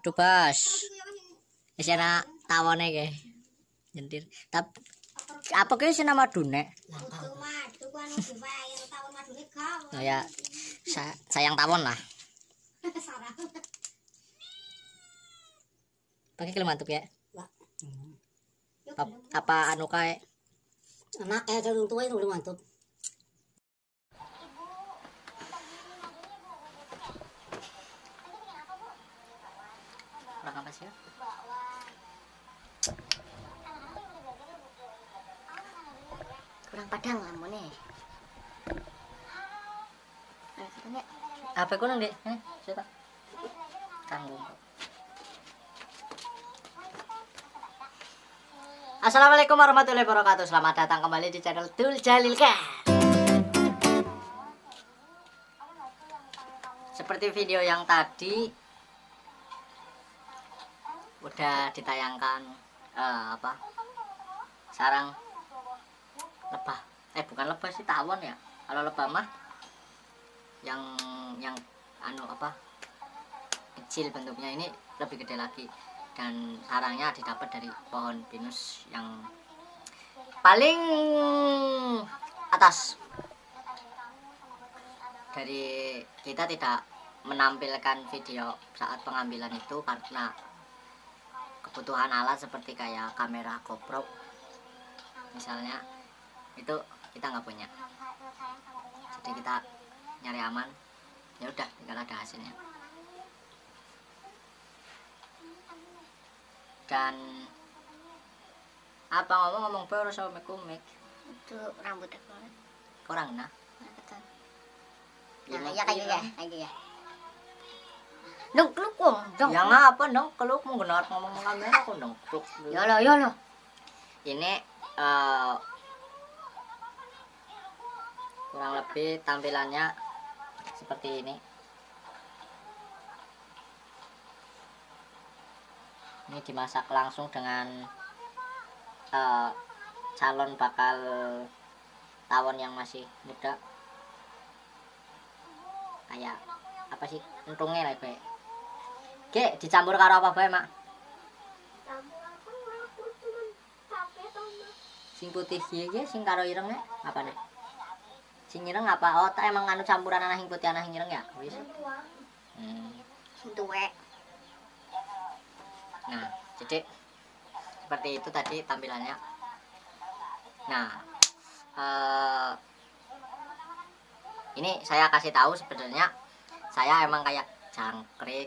Aduh bas. Wis ana tawone ge. Jentir. Tapi apa ke sing nama dunek? Oh ya, sayang tawon lah. Pakai kelem mantuk ya? Apa anu kae? Anak orang tua itu belum mantap. Kurang apa sih? Kurang padang lah mone. Apa ku nang Dek? Siapa? Kanggo. Assalamualaikum warahmatullahi wabarakatuh. Selamat datang kembali di channel Dul Jalil Kah. Seperti video yang tadi udah ditayangkan sarang lebah. Bukan lebah sih, tawon ya. Kalau lebah mah yang kecil bentuknya, ini lebih gede lagi. Dan sarangnya didapat dari pohon pinus yang paling atas. Dari kita tidak menampilkan video saat pengambilan itu karena kebutuhan alat seperti kayak kamera GoPro misalnya, itu kita nggak punya. Jadi kita nyari aman, ya udah tinggal ada hasilnya. Dan apa ngomong baru sama komik Itu rambutnya kurang nah. Nah, ya kayak ya. Dong kluk dong. Ya ngapa dong keluk mau genar ngomong kamera aku dong kluk. Ya lo. Ini kurang lebih tampilannya seperti ini. Ini dimasak langsung dengan calon bakal tawon yang masih muda. Kayak apa sih untungnya lah baik. Oke, dicampur karo apa bae, Mak? Sing putih iki sing karo irenge apa nih? Sing ireng apa? Oh, tak emang anu campuran ana sing putih ana sing ireng ya? Wis. Sing tuwek. Nah, jadi seperti itu tadi tampilannya. Nah, ini saya kasih tahu sebenarnya saya emang kayak jangkrik,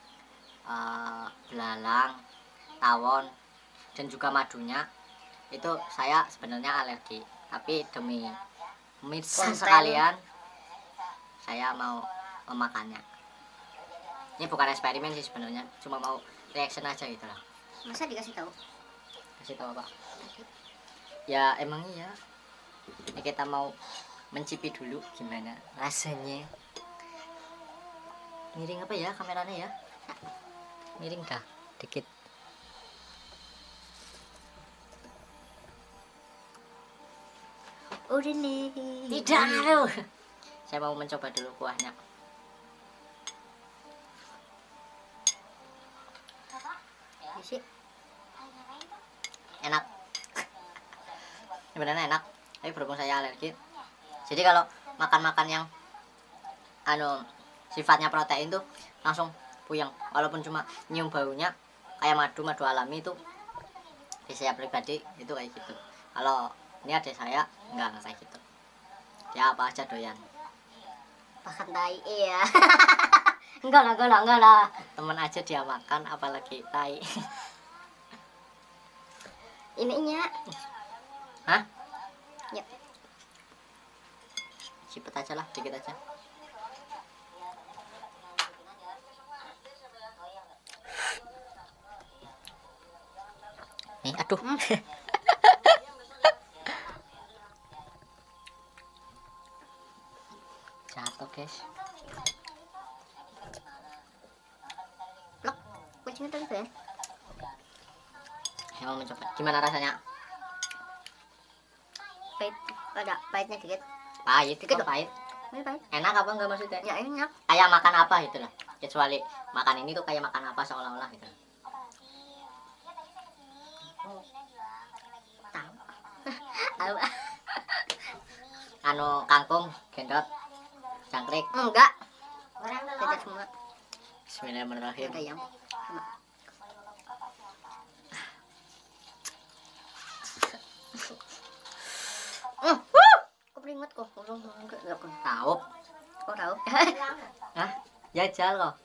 belalang, tawon, dan juga madunya itu saya sebenarnya alergi. Tapi demi pemirsa sekalian, saya mau memakannya. Ini bukan eksperimen sih sebenarnya, cuma mau reaction aja gitu lah. Masa dikasih tahu? Kasih tahu apa? Ya emang iya. Ini kita mau mencipi dulu gimana rasanya. Miring apa ya kameranya ya? Miring dah dikit. Udah nih. Tidak aduh. Saya mau mencoba dulu kuahnya. Sih. Enak. Sebenarnya enak. Tapi berhubung saya alergi, jadi kalau makan yang sifatnya protein tuh langsung puyeng. Walaupun cuma nyium baunya kayak madu alami itu, di saya pribadi itu kayak gitu. Kalau ini ada saya enggak kayak gitu. Ya apa aja doyan. Makan tai ya. Enggak lah. Temen aja dia makan, apalagi tai. Ininya. Hah? Ya. Cipet aja lah, dikit aja. Nih, aduh. Jatuh, guys. Loh, kucingnya tadi tuh ya? Saya mau mencoba. Gimana rasanya? Pahit, ada pahitnya dikit. Pahit, Dikit kok dong. pahit. Ini pahit. Enak apa enggak maksudnya? Ya enak. Kayak makan apa gitu lah. kecuali makan ini tuh kayak makan apa seolah-olah gitu. Tahu. Anu kangkung, gendot, jangkrik. Enggak. Tidak semua. Bismillahirrahmanirrahim. Ada yang sama. Keperingat kok. Enggak kok. Tahu. Kok tahu? Hah? Jajal kok.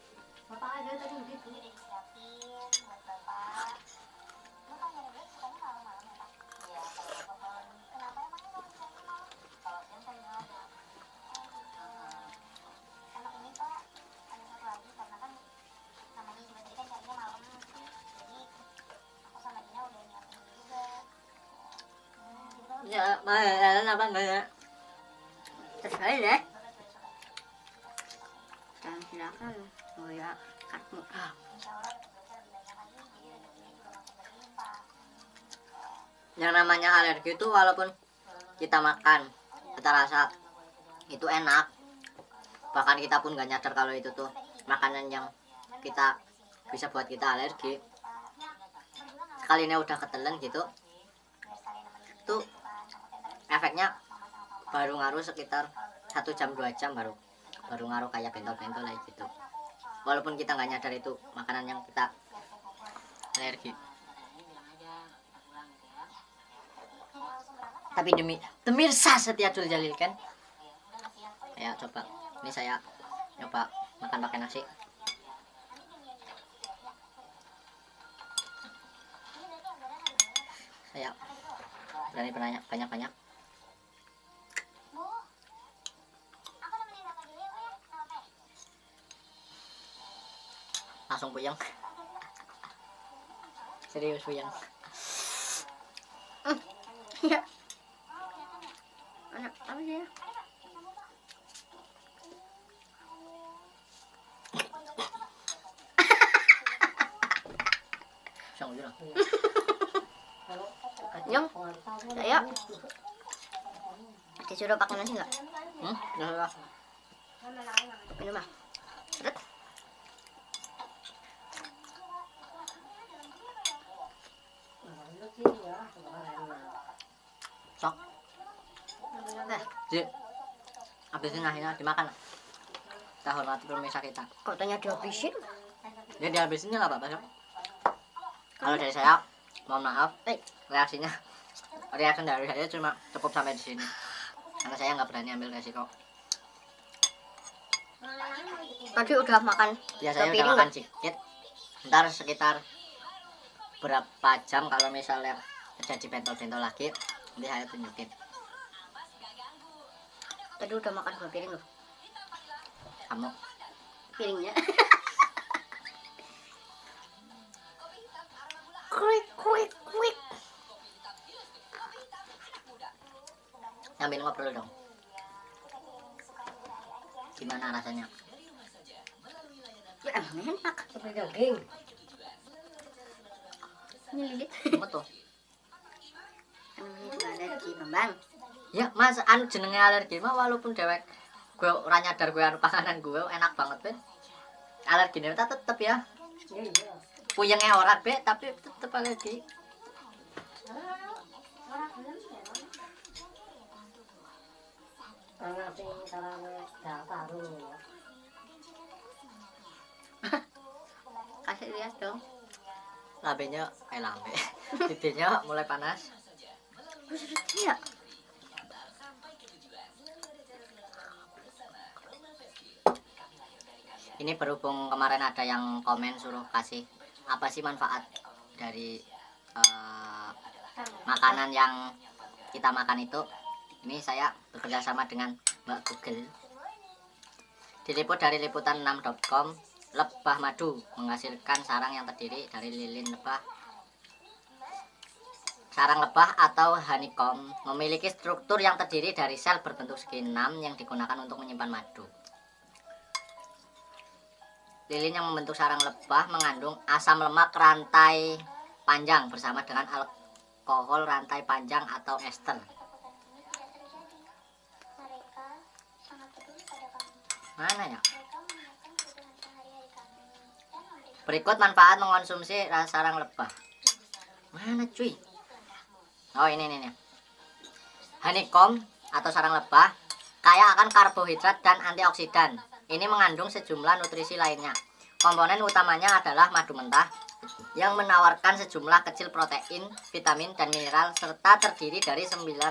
Ya, apa enggak ya? Terserah deh. Silakan. Oh ya, kartmu. Yang namanya alergi itu walaupun kita makan, kita rasa itu enak, bahkan kita pun nggak nyadar kalau itu tuh makanan yang kita bisa buat kita alergi. Sekali ini udah ketelan gitu, tuh efeknya baru ngaruh sekitar 1 jam 2 jam baru ngaruh kayak bentol-bentol kayak gitu. Walaupun kita nggak nyadar itu makanan yang kita alergi. Tapi demi Setiatul Jalil kan. Ya coba, ini saya coba makan pakai nasi. Saya berani banyak-banyak. Langsung puyeng. Serius puyeng. Ya. Anak apa sih ya? Sang udah. Yang saya disuruh pakai nasi nggak? Udah. Minum ah. Seret. Sok. Ji. Habisin nasinya dimakan. Kita hormati pemirsa kita. Katanya dihabisin. Ya dihabisinnya nggak apa-apa Sok. Kalau dari saya, mohon maaf, reaksi dari saya cuma cukup sampai di sini. Karena saya nggak berani ambil resiko. Tadi udah makan. Ya saya udah makan sedikit. Ntar sekitar berapa jam kalau misalnya terjadi bentol-bentol lagi, nanti saya tunjukin. Tadi udah makan 2 piring loh. Kamu Piringnya. Kuik. sambil ngobrol dong. Gimana rasanya? Ya enak. Seperti daging. Ini lilit. Betul. Ini juga alergi, Bambang. Ya mas, anu jenenge alergi mah walaupun dewek gue ora nyadar gue anu panganan gue enak banget be. Alergine tetep ya. Iya. Puyenge ora be tapi tetep alergi. Anak sing carane daftaru. Kasih lihat dong. Lambe. Titiknya mulai panas. Iya. Ini berhubung kemarin ada yang komen suruh kasih apa sih manfaat dari makanan yang kita makan itu. Ini saya bekerja sama dengan Mbak Google. Diliput dari liputan6.com, lebah madu menghasilkan sarang yang terdiri dari lilin lebah. Sarang lebah atau honeycomb memiliki struktur yang terdiri dari sel berbentuk segi 6 yang digunakan untuk menyimpan madu. Lilin yang membentuk sarang lebah mengandung asam lemak rantai panjang bersama dengan alkohol rantai panjang atau ester. Mana ya? Berikut manfaat mengonsumsi sarang lebah. Mana cuy? Oh ini. Honeycomb atau sarang lebah kaya akan karbohidrat dan antioksidan. Ini mengandung sejumlah nutrisi lainnya. Komponen utamanya adalah madu mentah yang menawarkan sejumlah kecil protein, vitamin, dan mineral serta terdiri dari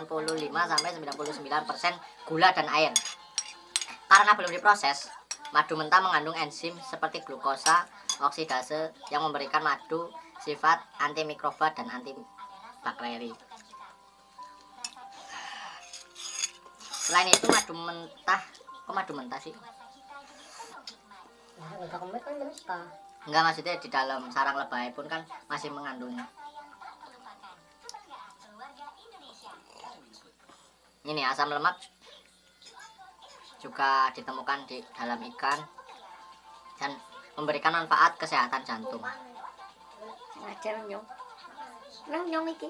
95-99% gula dan air. Karena belum diproses, madu mentah mengandung enzim seperti glukosa oksidase yang memberikan madu sifat antimikroba dan antibakteri. Selain itu kok madu mentah sih? Nah, udah kemet kan mentah. Enggak, maksudnya di dalam sarang lebah pun kan masih mengandung. Ini asam lemak juga ditemukan di dalam ikan dan memberikan manfaat kesehatan jantung. Ngajar nyong iki.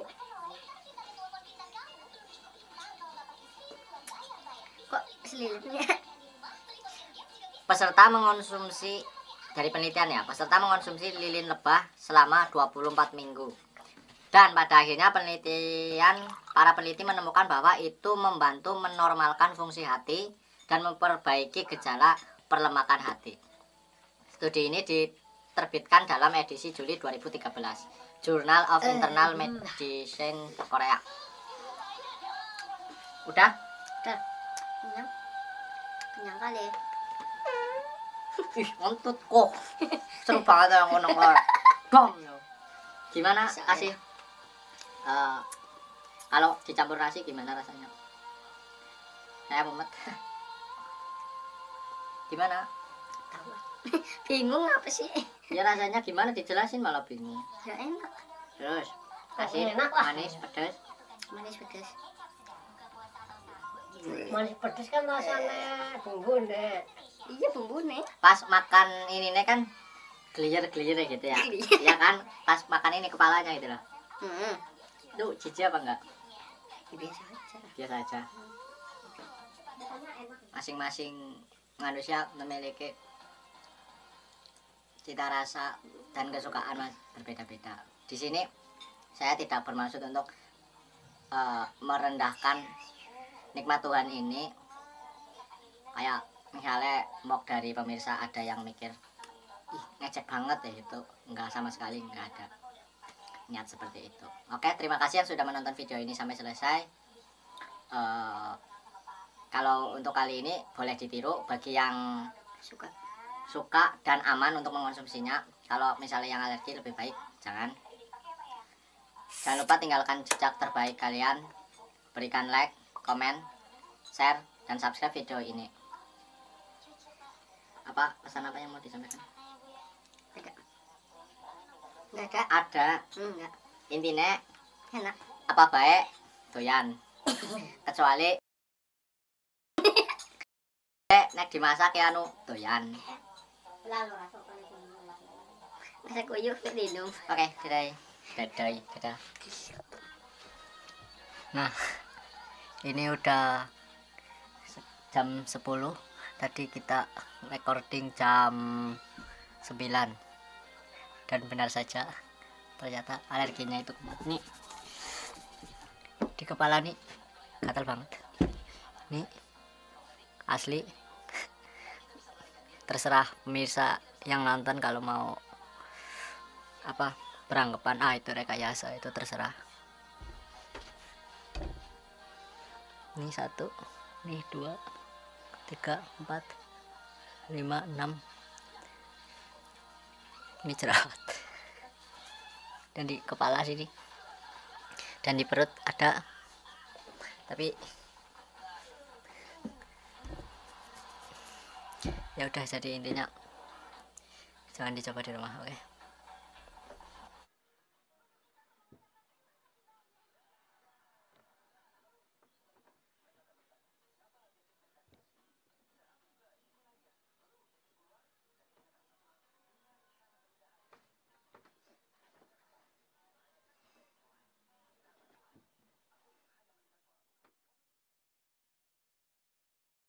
Kok selilitnya? Peserta mengonsumsi lilin lebah selama 24 minggu. Dan pada akhirnya para peneliti menemukan bahwa itu membantu menormalkan fungsi hati dan memperbaiki gejala perlemakan hati. Studi ini diterbitkan dalam edisi Juli 2013, Journal of Internal Medicine Korea. Udah? Kenyang kali. Ih, ngontut kok. Seru banget yang ngomong lah. Dom. Gimana kasih? Kalau dicampur nasi gimana rasanya? Saya mumet. Gimana? Tahu. Bingung apa sih? Ya rasanya gimana dijelasin malah bingung. Ya enak. Terus asin, Enak lah. manis, pedas. Manis pedas. Manis pedes kan rasanya bumbu deh. Iya bumbu nih. Pas makan ini nih kan gelier-gelier gitu ya. Ya kan? Pas makan ini kepalanya gitu loh. Itu jijik apa enggak? Ya, biasa aja. Biasa aja. Masing-masing manusia memiliki cita rasa dan kesukaan berbeda-beda. Di sini saya tidak bermaksud untuk merendahkan nikmat Tuhan ini. Kayak misalnya mock dari pemirsa ada yang mikir, ih ngecek banget ya, itu enggak, sama sekali enggak ada niat seperti itu. Oke, terima kasih yang sudah menonton video ini sampai selesai. Kalau untuk kali ini boleh ditiru bagi yang suka dan aman untuk mengonsumsinya. Kalau misalnya yang alergi lebih baik jangan. Jangan lupa tinggalkan jejak terbaik kalian, berikan like, komen, share, dan subscribe video ini. Apa pesan apa yang mau disampaikan? Enggak ada. Ada. Enggak. Intinya Enak. apa baik doyan. Kecuali nek dimasak ya anu doyan. Masak kuyuh minum. Oke, dadah. Nah, ini udah jam 10. Tadi kita recording jam 9. Dan benar saja ternyata alerginya itu nih di kepala nih gatal banget nih, asli. Terserah pemirsa yang nonton kalau mau apa beranggapan itu rekayasa, itu terserah. Nih 1, nih 2, 3, 4, 5, 6. Ini jerawat. Dan di kepala sini dan di perut ada, tapi ya udah, jadi intinya jangan dicoba di rumah, oke?